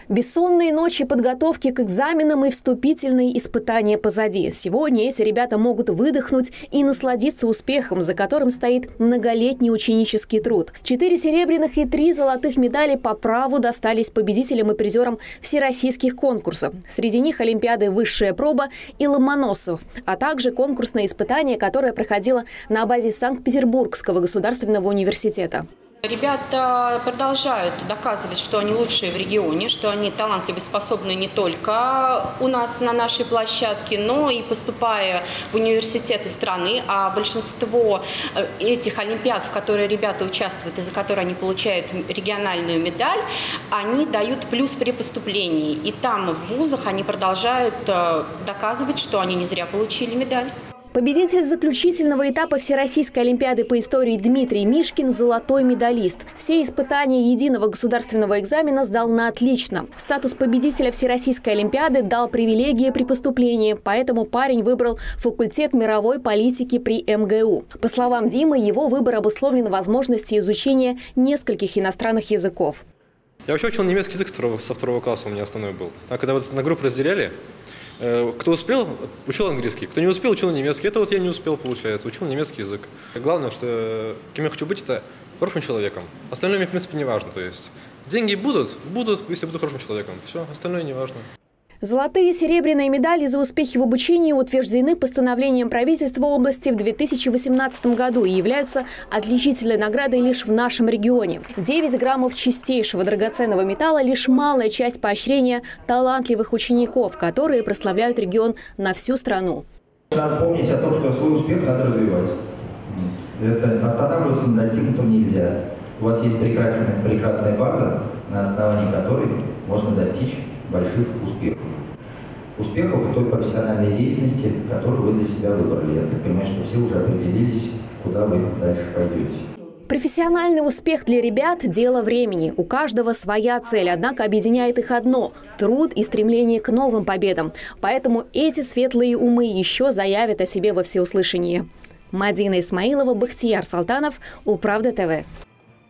Бессонные ночи подготовки к экзаменам и вступительные испытания позади. Сегодня эти ребята могут выдохнуть и насладиться успехом, за которым стоит многолетний ученический труд. 4 серебряных и 3 золотых медали по праву достались победителям и призерам всероссийских конкурсов. Среди них олимпиады «Высшая проба» и «Ломоносов», а также конкурсное испытание, которое проходило на базе Санкт-Петербургского государственного университета. Ребята продолжают доказывать, что они лучшие в регионе, что они талантливы, способны не только у нас на нашей площадке, но и поступая в университеты страны. А большинство этих олимпиад, в которые ребята участвуют и за которые они получают региональную медаль, они дают плюс при поступлении. И там в вузах они продолжают доказывать, что они не зря получили медаль. Победитель заключительного этапа Всероссийской олимпиады по истории Дмитрий Мишкин – золотой медалист. Все испытания единого государственного экзамена сдал на отлично. Статус победителя Всероссийской олимпиады дал привилегии при поступлении, поэтому парень выбрал факультет мировой политики при МГУ. По словам Димы, его выбор обусловлен возможностью изучения нескольких иностранных языков. Я вообще учил немецкий язык со второго класса, у меня основной был. А когда вот на группы разделяли, кто успел, учил английский, кто не успел, учил немецкий. Это вот я не успел, получается, учил немецкий язык. Главное, что кем я хочу быть, это хорошим человеком. Остальное мне, в принципе, не важно. То есть деньги будут, если буду хорошим человеком. Все, остальное не важно. Золотые и серебряные медали за успехи в обучении утверждены постановлением правительства области в 2018 году и являются отличительной наградой лишь в нашем регионе. 9 граммов чистейшего драгоценного металла – лишь малая часть поощрения талантливых учеников, которые прославляют регион на всю страну. Надо помнить о том, что свой успех надо развивать. Останавливаться на достигнутом нельзя. У вас есть прекрасная база, на основании которой можно достичь больших успехов. Успехов в той профессиональной деятельности, которую вы для себя выбрали. Я так понимаю, что все уже определились, куда вы дальше пойдете. Профессиональный успех для ребят – дело времени. У каждого своя цель, однако объединяет их одно – труд и стремление к новым победам. Поэтому эти светлые умы еще заявят о себе во всеуслышание. Мадина Исмаилова, Бахтияр Салтанов, Улправда ТВ.